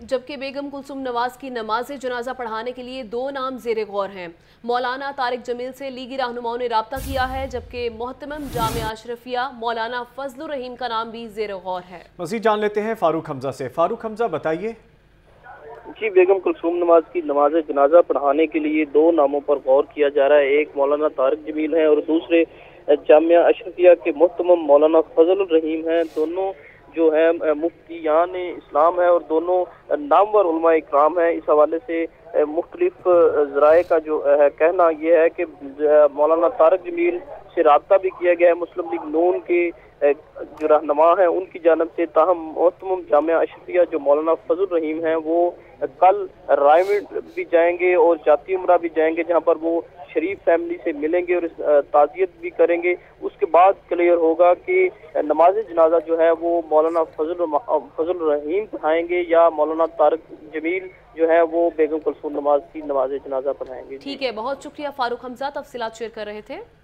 जबकि बेगम कुलसुम नवाज की नमाज जनाजा पढ़ाने के लिए 2 नाम ज़ेरे गौर हैं। मौलाना तारिक जमील से लीगी रहनुमाओं ने राब्ता किया है, जबकि मोहतमम जामिया अशरफिया मौलाना फजलुर रहीम का नाम भी ज़ेरे गौर है। मज़ीद जान लेते हैं फारूक हमजा से। फारूक हमजा, बताइए। जी, बेगम कुलसुम नवाज की नमाज जनाजा पढ़ाने के लिए 2 नामों पर गौर किया जा रहा है। एक मौलाना तारिक जमील है और दूसरे जामिया अशरफिया के मोहतमम मौलाना फजलुर रहीम हैं। दोनों जो है मुफ्तियान इस्लाम है और दोनों नामवर उलमा इकराम है। इस हवाले से मुख्तलिफ ज़राए का जो है कहना यह है कि मौलाना तारिक जमील से राब्ता भी किया गया है मुस्लिम लीग नून के जो रहनुमा है उनकी जानब से। ताहम मोहतमम जामिया अशरफिया जो मौलाना फजलुर रहीम हैं वो कल रायविंड भी जाएंगे और जाती उमरा भी जाएंगे, जहां पर वो शरीफ फैमिली से मिलेंगे और ताज़ियत भी करेंगे। उसके बाद क्लियर होगा कि नमाज जनाजा जो है वो मौलाना फजलुर रहीम पढ़ाएंगे या मौलाना तारिक जमील जो है वो बेगम कुलसुम नवाज की नमाज जनाजा पढ़ाएंगे। ठीक है, बहुत शुक्रिया फारूक हमजा, तफसीलात शेयर कर रहे थे।